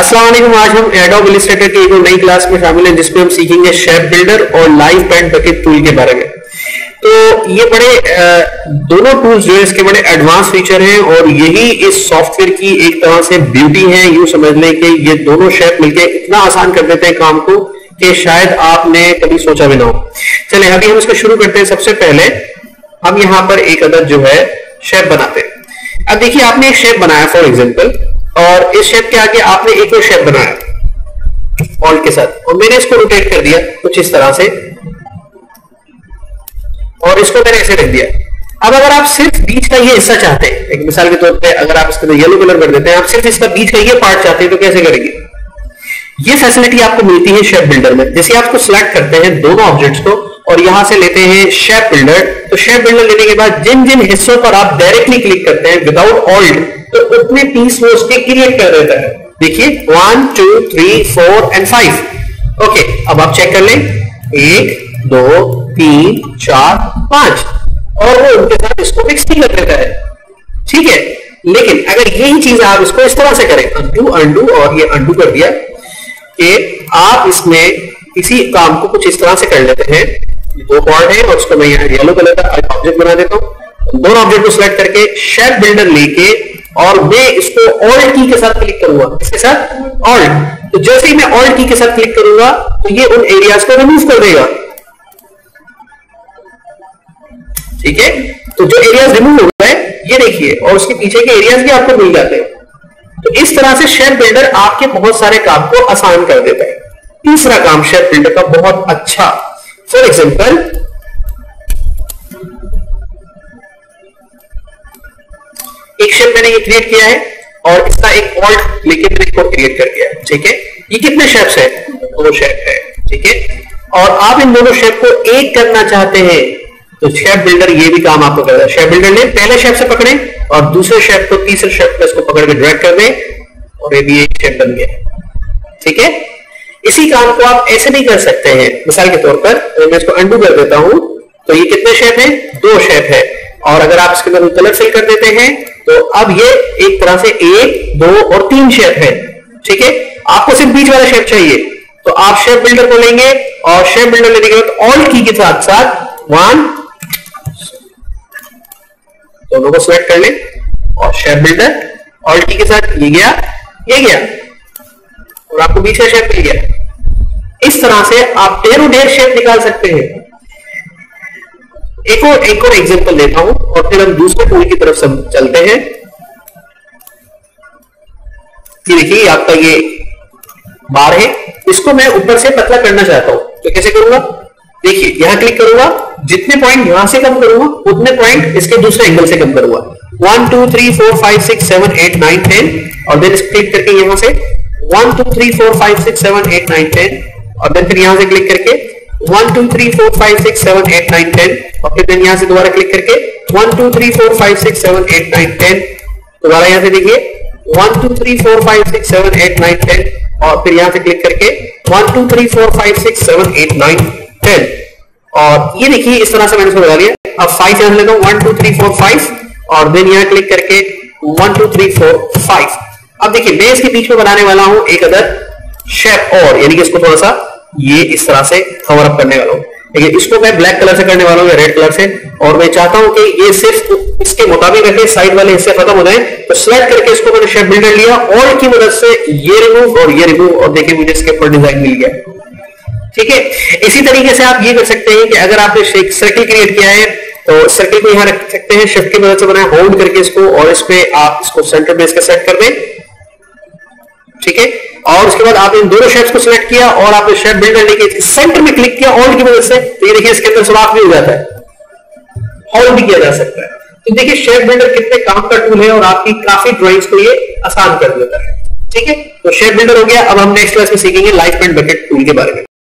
अस्सलाम वालेकुम। आज हम एडोब इलस्ट्रेटर की एक नई क्लास में शामिल हैं जिसमें हम सीखेंगे शेप बिल्डर और लाइव पेंट बकेट टूल के बारे में। तो ये बड़े दोनों टूल्स जो है इसके बड़े एडवांस फीचर हैं और यही इस सॉफ्टवेयर की एक तरह से ब्यूटी है। यूं समझ लें कि ये दोनों शेप मिलके इतना आसान कर देते हैं काम को कि शायद आपने कभी सोचा भी ना हो। चले अभी हम इसको शुरू करते हैं। सबसे पहले हम यहाँ पर एक अदद जो है शेप बनाते हैं। अब देखिए आपने एक शेप बनाया फॉर एग्जाम्पल, और इस शेप के आगे आपने एक और शेप बनाया ऑल्ट के साथ, और मैंने इसको रोटेट कर दिया कुछ इस तरह से और इसको मैंने ऐसे रख दिया। अब अगर आप सिर्फ बीच का ये हिस्सा चाहते हैं, एक मिसाल के तौर पे अगर आप इसको येलो कलर कर देते हैं, आप सिर्फ इसका बीच का ये पार्ट चाहते हैं तो कैसे करेंगे? ये फैसिलिटी आपको मिलती है शेप बिल्डर में। जैसे आप इसको सिलेक्ट करते हैं दोनों ऑब्जेक्ट्स को और यहां से लेते हैं शेप बिल्डर, तो शेप बिल्डर लेने के बाद जिन जिन हिस्सों पर आप डायरेक्टली क्लिक करते हैं विदाउट ऑल्ट, तो उतने पीस वो उसके क्रिएट कर देता है। देखिए 1 2 3 4 एंड 5। ओके, अब आप चेक कर लें 1 2 3 4 5, और वो उनके साथ इसको मिक्स नहीं कर देता है। ठीक है, लेकिन अगर यही चीज आप इसको इस तरह से करें, अंडू और ये अंडू कर दिया, कि आप इसमें इसी काम को कुछ इस तरह से कर लेते हैं। दो पार्ट है और उसको मैं यहाँ येलो कलर का ऑब्जेक्ट बना देता हूं। दोनों ऑब्जेक्ट को सिलेक्ट करके शेप बिल्डर लेके और मैं इसको ऑल्ट की के साथ क्लिक करूंगा। इसके साथ ऑल्ट, तो जैसे ही मैं ऑल्ट की के साथ क्लिक करूंगा तो ये उन एरियाज को रिमूव कर देगा। ठीक है, तो जो एरियाज रिमूव हो गए ये देखिए, और उसके पीछे के एरियाज भी आपको मिल जाते हैं। तो इस तरह से शेप बिल्डर आपके बहुत सारे काम को आसान कर देता है। तीसरा काम शेप बिल्डर का बहुत अच्छा, फॉर एग्जाम्पल एक शेप मैंने ये क्रिएट किया है और इसका एक ऑल्ट लेके मैंने इसको क्रिएट कर दिया। ठीक है, ये कितने शेप्स है? 2 शेप है। ठीक है, और आप इन दोनों शेप को एक करना चाहते हैं तो शेप बिल्डर ये भी काम आपको करता है। शेप बिल्डर ने पहले शेप से पकड़े और दूसरे शेप को तीसरे शेप पे इसको पकड़ के ड्रैग कर दे और ये भी एक शेप बन गया। ठीक है, इसी काम को आप ऐसे भी कर सकते हैं। मिसाल के तौर पर मैं इसको अंडू कर देता हूं, तो ये कितने शेप है? 2 शेप है, और अगर आप इसके अंदर कलर फिल कर देते हैं तो अब ये एक तरह से 1 2 और 3 शेप है। ठीक है, आपको सिर्फ बीच वाला शेप चाहिए तो आप शेप बिल्डर को लेंगे और शेप बिल्डर लेने के बाद ऑल्ट की के साथ साथ 1 दोनों को सिलेक्ट कर लें और शेप बिल्डर ऑल्ट की के साथ ये गया, ये गया, और आपको बीच का शेप मिल गया। इस तरह से आप ढेर शेप निकाल सकते हैं। एक और एग्जांपल देता हूं और फिर हम दूसरे टूल की तरफ चलते हैं। ये देखिए आपका ये बार है, इसको मैं ऊपर से पतला करना चाहता हूं, तो कैसे करूंगा? देखिए यहां क्लिक करूंगा, जितने पॉइंट यहां से कम करूंगा उतने पॉइंट इसके दूसरे एंगल से कम करूंगा। 1 2 3 4 5 6 7 8 9 10, और देन क्लिक करके यहां से 1 2 3 4 5 6 7 8 9 10, और देन फिर यहां से क्लिक करके 1 2 3 4 5 6 7 8 9 10, और फिर देन यहां से दोबारा क्लिक करके 1 2 3 4 5 6 7 8 9 10, दोबारा यहां से देखिए 1 2 3 4 5 6 7 8 9 10, और फिर यहां से क्लिक करके 1 2 3 4 5 6 7 8 9 10, और ये देखिए इस तरह से मैंने इसको लगा लिया। अब 5 यहां से लेता हूं 1 2 3 4 5, और देन यहां क्लिक करके 1 2 3 4 5। अब देखिए मैं इसके बीच में बनाने वाला हूं एक अदर शेप, और यानी कि इसको थोड़ा सा ये इस तरह से कवर अप करने वाला हूं। देखिए इसको मैं ब्लैक कलर से करने वाला हूं या रेड कलर से, और मैं चाहता हूं कि ये सिर्फ इसके मुताबिक रखे, साइड वाले हिस्से खत्म हो जाए। तो सिलेक्ट करके इसको मैंने शेप बिल्डर लिया और की मदद से ये रिमूव और ये रिमूव, और देखिए मुझे इसके ऊपर डिजाइन मिल गया। ठीक है, इसी तरीके से आप ये कर सकते हैं कि अगर आपने एक सर्किल क्रिएट किया है तो सर्किल को यहां रख सकते हैं, शिफ्ट की मदद से बनाया, होल्ड करके इसको, और इस पे आप इसको सेंटर बेस के सेट कर दें। ठीक है, और उसके बाद आप इन दोनों शेप्स को सिलेक्ट किया और आपने शेप बिल्डर लेके सेंटर में क्लिक किया होल्ड की मदद से, तो ये देखिए इसके अंदर सुराख भी हो जाता है, होल्ड भी किया जा सकता है। तो देखिए शेप बिल्डर कितने काम का टूल है और आपकी काफी ड्राइंग्स को ये आसान कर देता है। ठीक है, तो शेप बिल्डर हो गया। अब हम नेक्स्ट क्लास में सीखेंगे लाइव पेंट बकेट टूल के बारे में।